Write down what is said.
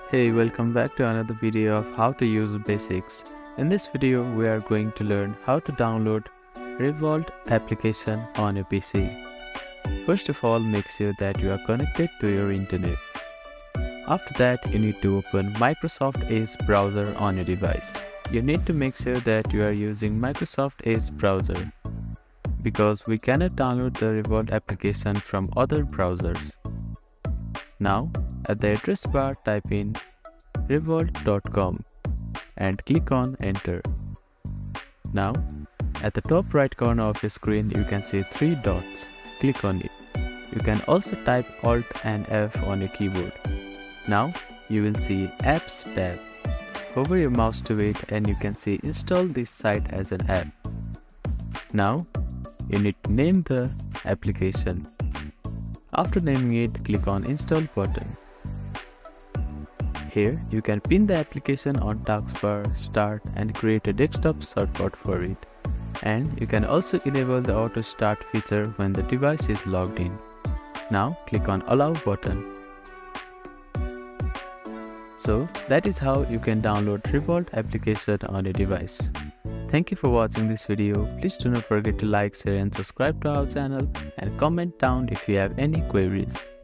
Hey, welcome back to another video of how to use basics. In this video, we are going to learn how to download Revolut application on a PC. First of all, make sure that you are connected to your internet. After that, you need to open Microsoft Edge browser on your device. You need to make sure that you are using Microsoft Edge browser because we cannot download the Revolut application from other browsers. Now, at the address bar, type in revolut.com and click on enter. Now, at the top right corner of your screen, you can see 3 dots. Click on it. You can also type Alt and F on your keyboard. Now, you will see Apps tab. Hover your mouse to it and you can see Install this site as an app. Now, you need to name the application. After naming it, click on Install button. Here, you can pin the application on taskbar, start and create a desktop shortcut for it. And you can also enable the auto start feature when the device is logged in. Now, click on Allow button. So, that is how you can download Revolut application on your device. Thank you for watching this video. Please do not forget to like, share and subscribe to our channel and comment down if you have any queries.